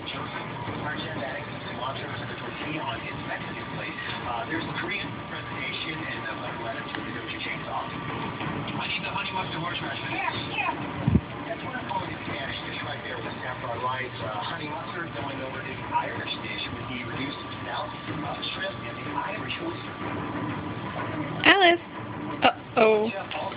There's the Korean presentation and the letter to the chainsaw. I need the honey mustard horseradish. Yeah. That's what I'm calling the Spanish dish right there with saffron rice, honey mustard going over to the Irish dish with the reduced snout, shrimp, and the Irish oyster. Alice. Uh-oh.